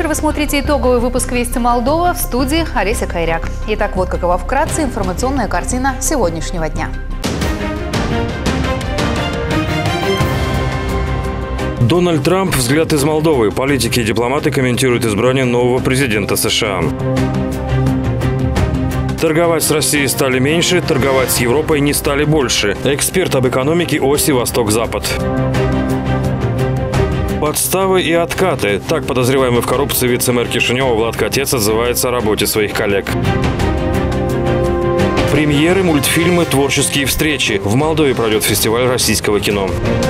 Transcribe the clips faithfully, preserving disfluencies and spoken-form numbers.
вечер. Вы смотрите итоговый выпуск «Вести Молдова», в студии Олеся Кайряк. Итак, вот какова вкратце информационная картина сегодняшнего дня. Дональд Трамп. Взгляд из Молдовы. Политики и дипломаты комментируют избрание нового президента США. Торговать с Россией стали меньше, торговать с Европой не стали больше. Эксперт об экономике оси Восток-Запад. Подставы и откаты. Так подозреваемый в коррупции вице-мэр Кишинева Влад Котец отзывается о работе своих коллег. Премьеры, мультфильмы, творческие встречи. В Молдове пройдет фестиваль российского кино.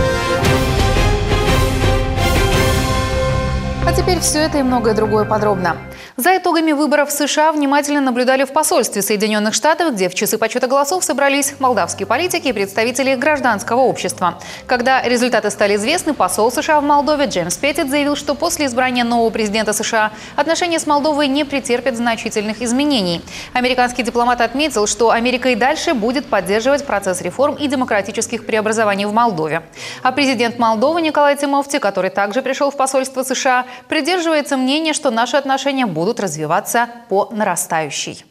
А теперь все это и многое другое подробно. За итогами выборов в США внимательно наблюдали в посольстве Соединенных Штатов, где в часы подсчета голосов собрались молдавские политики и представители гражданского общества. Когда результаты стали известны, посол США в Молдове Джеймс Петтит заявил, что после избрания нового президента США отношения с Молдовой не претерпят значительных изменений. Американский дипломат отметил, что Америка и дальше будет поддерживать процесс реформ и демократических преобразований в Молдове. А президент Молдовы Николай Тимофти, который также пришел в посольство США, придерживается мнения, что наши отношения будут будут развиваться по нарастающей.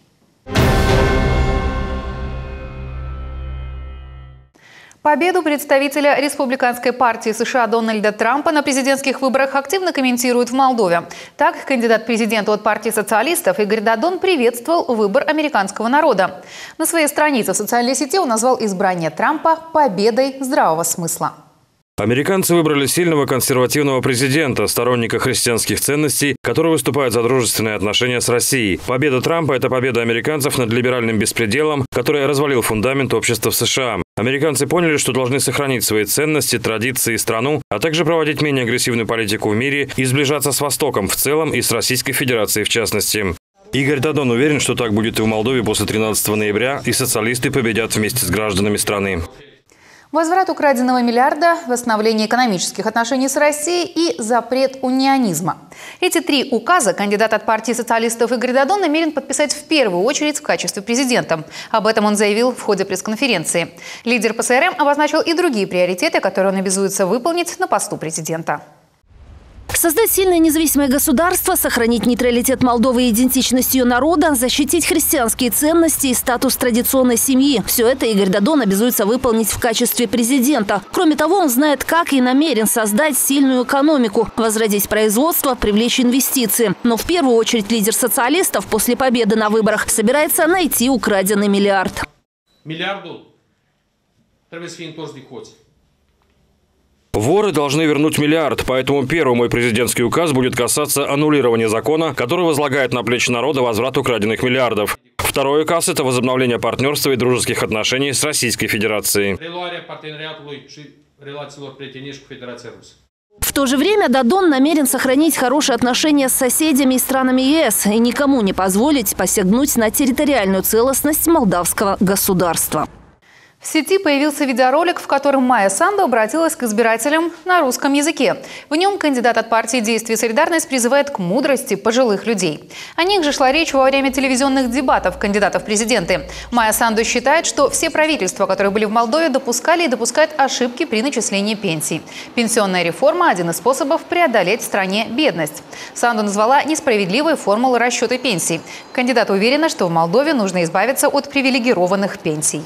Победу представителя республиканской партии США Дональда Трампа на президентских выборах активно комментируют в Молдове. Так, кандидат президента от партии социалистов Игорь Дадон приветствовал выбор американского народа. На своей странице в социальной сети он назвал избрание Трампа победой здравого смысла. Американцы выбрали сильного консервативного президента, сторонника христианских ценностей, который выступает за дружественные отношения с Россией. Победа Трампа – это победа американцев над либеральным беспределом, который развалил фундамент общества в США. Американцы поняли, что должны сохранить свои ценности, традиции и страну, а также проводить менее агрессивную политику в мире и сближаться с Востоком в целом и с Российской Федерацией в частности. Игорь Дадон уверен, что так будет и в Молдове после тринадцатого ноября, и социалисты победят вместе с гражданами страны. Возврат украденного миллиарда, восстановление экономических отношений с Россией и запрет унионизма. Эти три указа кандидат от партии социалистов Игорь Дадон намерен подписать в первую очередь в качестве президента. Об этом он заявил в ходе пресс-конференции. Лидер ПСРМ обозначил и другие приоритеты, которые он обязуется выполнить на посту президента. Создать сильное независимое государство, сохранить нейтралитет Молдовы и идентичность ее народа, защитить христианские ценности и статус традиционной семьи. Все это Игорь Дадон обязуется выполнить в качестве президента. Кроме того, он знает, как и намерен создать сильную экономику, возродить производство, привлечь инвестиции. Но в первую очередь лидер социалистов после победы на выборах собирается найти украденный миллиард. Миллиарду trebuie să fie întors de hoți. Воры должны вернуть миллиард, поэтому первый мой президентский указ будет касаться аннулирования закона, который возлагает на плечи народа возврат украденных миллиардов. Второй указ – это возобновление партнерства и дружеских отношений с Российской Федерацией. В то же время Дадон намерен сохранить хорошие отношения с соседями и странами ЕС и никому не позволить посягнуть на территориальную целостность молдавского государства. В сети появился видеоролик, в котором Майя Санду обратилась к избирателям на русском языке. В нем кандидат от партии «Действие и солидарность» призывает к мудрости пожилых людей. О них же шла речь во время телевизионных дебатов кандидатов в президенты. Майя Санду считает, что все правительства, которые были в Молдове, допускали и допускают ошибки при начислении пенсий. Пенсионная реформа – один из способов преодолеть в стране бедность. Санду назвала несправедливой формулы расчета пенсий. Кандидат уверена, что в Молдове нужно избавиться от привилегированных пенсий.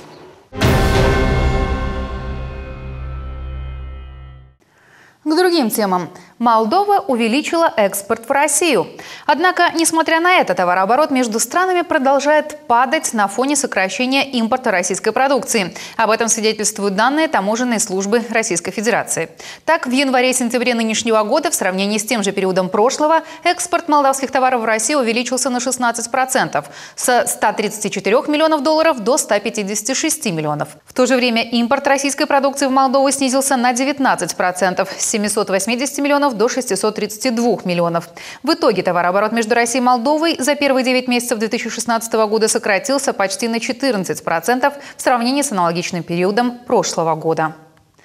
К другим темам. Молдова увеличила экспорт в Россию. Однако, несмотря на это, товарооборот между странами продолжает падать на фоне сокращения импорта российской продукции. Об этом свидетельствуют данные таможенной службы Российской Федерации. Так, в январе-сентябре нынешнего года в сравнении с тем же периодом прошлого экспорт молдавских товаров в Россию увеличился на шестнадцать процентов – с ста тридцати четырёх миллионов долларов до ста пятидесяти шести миллионов. В то же время импорт российской продукции в Молдову снизился на девятнадцать процентов – с семисот восьмидесяти миллионов до шестисот тридцати двух миллионов. В итоге товарооборот между Россией и Молдовой за первые девять месяцев две тысячи шестнадцатого года сократился почти на четырнадцать процентов в сравнении с аналогичным периодом прошлого года.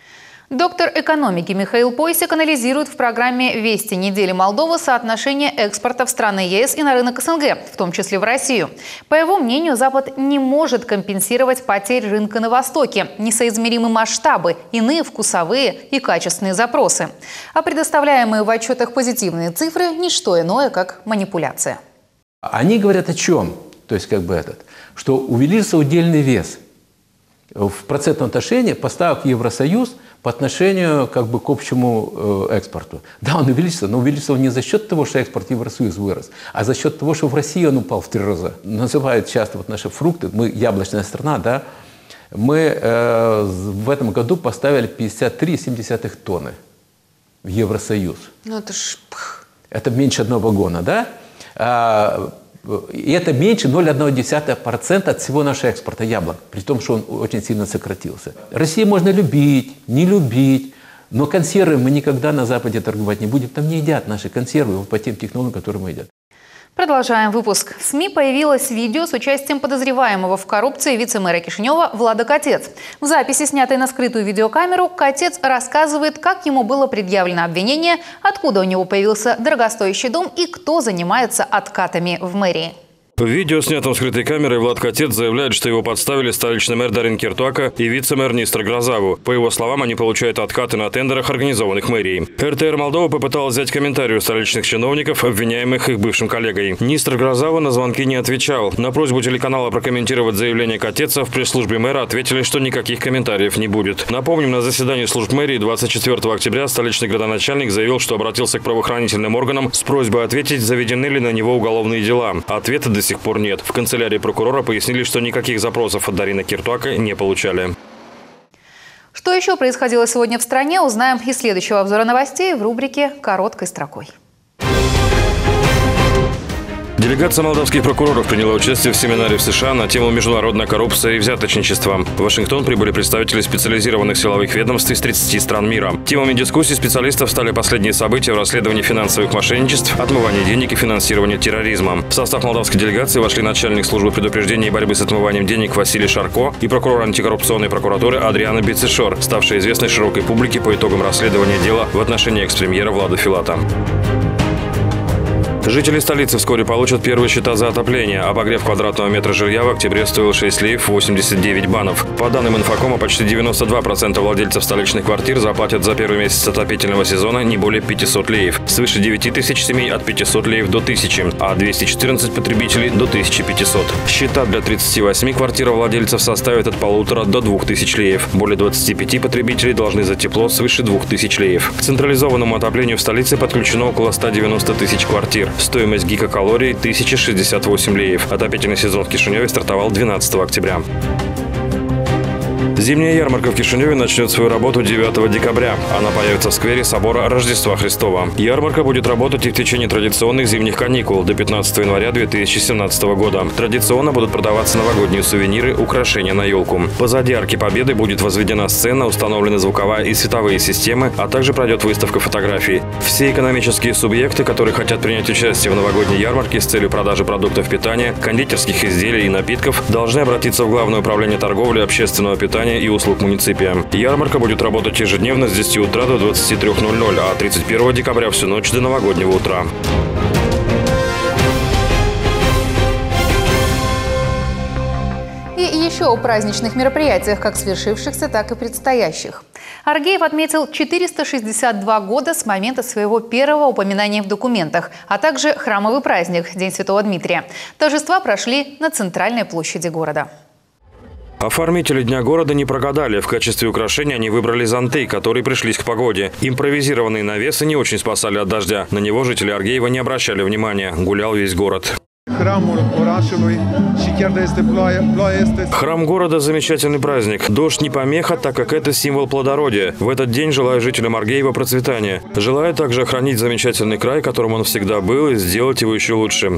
Доктор экономики Михаил Пойсик анализирует в программе «Вести недели Молдовы» соотношение экспорта в страны ЕС и на рынок СНГ, в том числе в Россию. По его мнению, Запад не может компенсировать потерь рынка на Востоке. Несоизмеримы масштабы, иные вкусовые и качественные запросы. А предоставляемые в отчетах позитивные цифры – ничто иное, как манипуляция. Они говорят о чем? То есть, как бы этот, что увеличился удельный вес в процентном отношении поставок в Евросоюз по отношению как бы к общему э, экспорту. Да, он увеличился, но увеличился он не за счет того, что экспорт в Евросоюз вырос, а за счет того, что в России он упал в три раза. Называют часто вот наши фрукты, мы яблочная страна, да, мы э, в этом году поставили пятьдесят три целых семь десятых тонны в Евросоюз. Ну это ж... Это меньше одного вагона, да? А, и это меньше ноль целых одна десятая процента от всего нашего экспорта яблок, при том, что он очень сильно сократился. Россию можно любить, не любить, но консервы мы никогда на Западе торговать не будем. Там не едят наши консервы вот по тем технологиям, которые мы едят. Продолжаем выпуск. В СМИ появилось видео с участием подозреваемого в коррупции вице-мэра Кишинева Влада Катец. В записи, снятой на скрытую видеокамеру, Катец рассказывает, как ему было предъявлено обвинение, откуда у него появился дорогостоящий дом и кто занимается откатами в мэрии. В видео, снятом скрытой камерой, Влад Катец заявляет, что его подставили столичный мэр Дарин Киртуака и вице-мэр Нистор Грозаву. По его словам, они получают откаты на тендерах, организованных мэрией. эр тэ эр Молдова попыталась взять комментарий у столичных чиновников, обвиняемых их бывшим коллегой. Нистор Грозаву на звонки не отвечал. На просьбу телеканала прокомментировать заявление Катеца в пресс-службе мэра ответили, что никаких комментариев не будет. Напомним, на заседании служб мэрии двадцать четвёртого октября столичный градоначальник заявил, что обратился к правоохранительным органам с просьбой ответить, заведены ли на него уголовные дела. Ответа до сих пор нет. В канцелярии прокурора пояснили, что никаких запросов от Дарина Киртуака не получали. Что еще происходило сегодня в стране, узнаем из следующего обзора новостей в рубрике «Короткой строкой». Делегация молдавских прокуроров приняла участие в семинаре в США на тему «Международная коррупция и взяточничество». В Вашингтон прибыли представители специализированных силовых ведомств из тридцати стран мира. Темами дискуссий специалистов стали последние события в расследовании финансовых мошенничеств, отмывания денег и финансирования терроризма. В состав молдавской делегации вошли начальник службы предупреждения и борьбы с отмыванием денег Василий Шарко и прокурор антикоррупционной прокуратуры Адриана Бицешор, ставшая известной широкой публике по итогам расследования дела в отношении экс-премьера Влада Филата. Жители столицы вскоре получат первые счета за отопление. Обогрев квадратного метра жилья в октябре стоил шесть леев восемьдесят девять банов. По данным Инфокома, почти девяносто два процента владельцев столичных квартир заплатят за первый месяц отопительного сезона не более пятисот леев. Свыше девяти тысяч семей от пятисот леев до тысячи, а двести четырнадцать потребителей до тысячи пятисот. Счета для тридцати восьми квартировладельцев составят от полутора до двух тысяч леев. Более двадцати пяти потребителей должны за тепло свыше двух тысяч леев. К централизованному отоплению в столице подключено около ста девяноста тысяч квартир. Стоимость гигакалорий – тысяча шестьдесят восемь леев. Отопительный сезон в Кишиневе стартовал двенадцатого октября. Зимняя ярмарка в Кишиневе начнет свою работу девятого декабря. Она появится в сквере собора Рождества Христова. Ярмарка будет работать и в течение традиционных зимних каникул до пятнадцатого января две тысячи семнадцатого года. Традиционно будут продаваться новогодние сувениры, украшения на елку. Позади Арки Победы будет возведена сцена, установлены звуковая и световые системы, а также пройдет выставка фотографий. Все экономические субъекты, которые хотят принять участие в новогодней ярмарке с целью продажи продуктов питания, кондитерских изделий и напитков, должны обратиться в Главное управление торговли, общественного питания и услуг муниципия. Ярмарка будет работать ежедневно с десяти утра до двадцати трёх ноль-ноль, а тридцать первого декабря всю ночь до новогоднего утра. И еще о праздничных мероприятиях, как свершившихся, так и предстоящих. Аргеев отметил четыреста шестьдесят два года с момента своего первого упоминания в документах, а также храмовый праздник – День Святого Дмитрия. Торжества прошли на центральной площади города. Оформители Дня города не прогадали. В качестве украшения они выбрали зонты, которые пришлись к погоде. Импровизированные навесы не очень спасали от дождя. На него жители Аргеева не обращали внимания. Гулял весь город. Храм города – замечательный праздник. Дождь не помеха, так как это символ плодородия. В этот день желаю жителям Аргеева процветания. Желаю также охранить замечательный край, которым он всегда был, и сделать его еще лучше.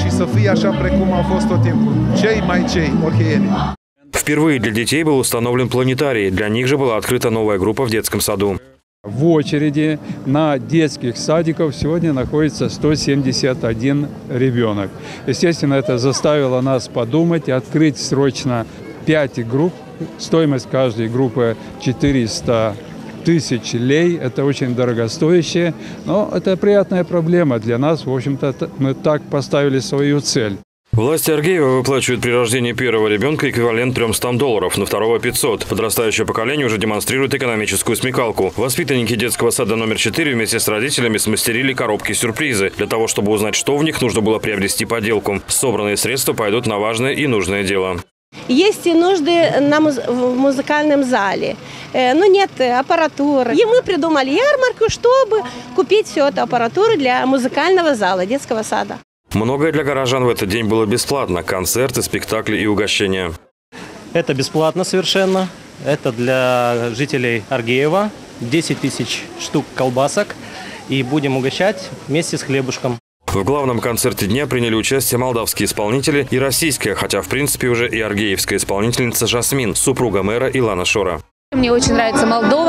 Впервые для детей был установлен планетарий. Для них же была открыта новая группа в детском саду. В очереди на детских садиков сегодня находится сто семьдесят один ребенок. Естественно, это заставило нас подумать и открыть срочно пять групп. Стоимость каждой группы четыреста тысяч лей. Это очень дорогостоящее, но это приятная проблема для нас. В общем-то, мы так поставили свою цель. Власти Аргеева выплачивают при рождении первого ребенка эквивалент трёмстам долларов, на второго – пятьсот. Подрастающее поколение уже демонстрирует экономическую смекалку. Воспитанники детского сада номер четыре вместе с родителями смастерили коробки-сюрпризы. Для того, чтобы узнать, что в них, нужно было приобрести поделку. Собранные средства пойдут на важное и нужное дело. Есть и нужды на муз в музыкальном зале, но нет аппаратуры. И мы придумали ярмарку, чтобы купить всю эту аппаратуру для музыкального зала, детского сада. Многое для горожан в этот день было бесплатно – концерты, спектакли и угощения. Это бесплатно совершенно. Это для жителей Аргеева. десять тысяч штук колбасок. И будем угощать вместе с хлебушком. В главном концерте дня приняли участие молдавские исполнители и российская, хотя в принципе уже и аргеевская исполнительница Жасмин, супруга мэра Илана Шора. Мне очень нравится Молдова,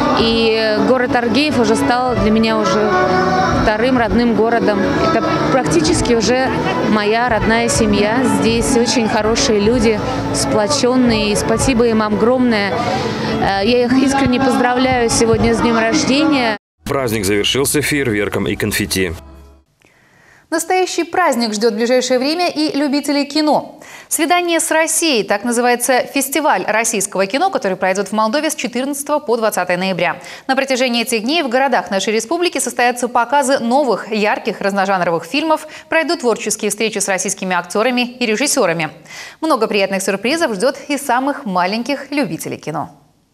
и город Аргеев уже стал для меня уже вторым родным городом. Это практически уже моя родная семья. Здесь очень хорошие люди, сплоченные, и спасибо им огромное. Я их искренне поздравляю сегодня с днем рождения. Праздник завершился фейерверком и конфетти. Настоящий праздник ждет в ближайшее время и любителей кино. «Свидание с Россией» – так называется фестиваль российского кино, который пройдет в Молдове с четырнадцатого по двадцатое ноября. На протяжении этих дней в городах нашей республики состоятся показы новых, ярких, разножанровых фильмов, пройдут творческие встречи с российскими актерами и режиссерами. Много приятных сюрпризов ждет и самых маленьких любителей кино.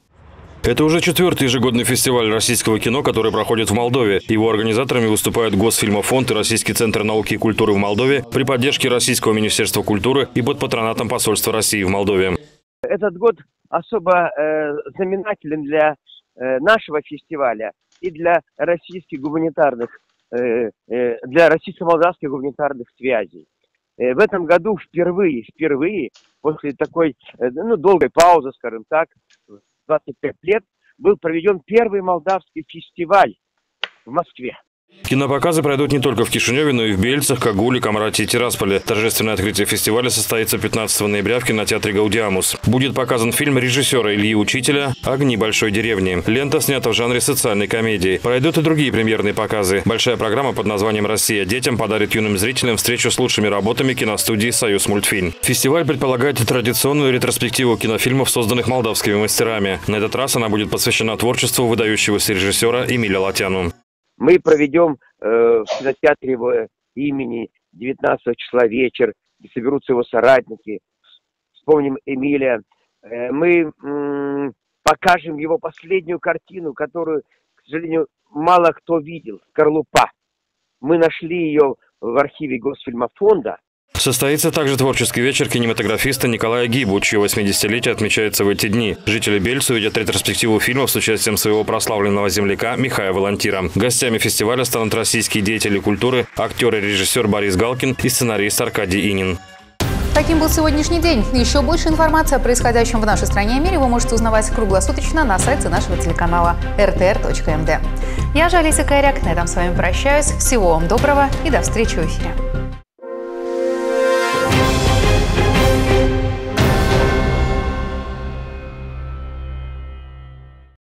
Это уже четвертый ежегодный фестиваль российского кино, который проходит в Молдове. Его организаторами выступают Госфильмофонд и Российский центр науки и культуры в Молдове при поддержке Российского министерства культуры и под патронатом посольства России в Молдове. Этот год особо э, знаменателен для э, нашего фестиваля и для российских гуманитарных, э, э, для российско-молдавских гуманитарных связей. Э, в этом году впервые, впервые после такой э, ну, долгой паузы, скажем так, двадцать пять лет, был проведен первый молдавский фестиваль в Москве. Кинопоказы пройдут не только в Кишиневе, но и в Бельцах, Кагуле, Камарате и Тирасполе. Торжественное открытие фестиваля состоится пятнадцатого ноября в кинотеатре «Гаудиамус». Будет показан фильм режиссера Ильи Учителя «Огни большой деревни». Лента снята в жанре социальной комедии. Пройдут и другие премьерные показы. Большая программа под названием «Россия детям» подарит юным зрителям встречу с лучшими работами киностудии «Союз мультфильм». Фестиваль предполагает традиционную ретроспективу кинофильмов, созданных молдавскими мастерами. На этот раз она будет посвящена творчеству выдающегося режиссера Эмиля Латяну. Мы проведем э, в кинотеатре его имени девятнадцатого числа вечер, где соберутся его соратники. Вспомним Эмиля. Э, мы э, покажем его последнюю картину, которую, к сожалению, мало кто видел. «Скорлупа». Мы нашли ее в архиве Госфильмофонда. Состоится также творческий вечер кинематографиста Николая Гибу, чье восьмидесятилетие отмечается в эти дни. Жители Бельца увидят ретроспективу фильмов с участием своего прославленного земляка Михая Волонтира. Гостями фестиваля станут российские деятели культуры, актер и режиссер Борис Галкин и сценарист Аркадий Инин. Таким был сегодняшний день. Еще больше информации о происходящем в нашей стране и мире вы можете узнавать круглосуточно на сайте нашего телеканала эр тэ эр точка эм дэ. Я же Олеся Кайряк. На этом с вами прощаюсь. Всего вам доброго и до встречи в эфире.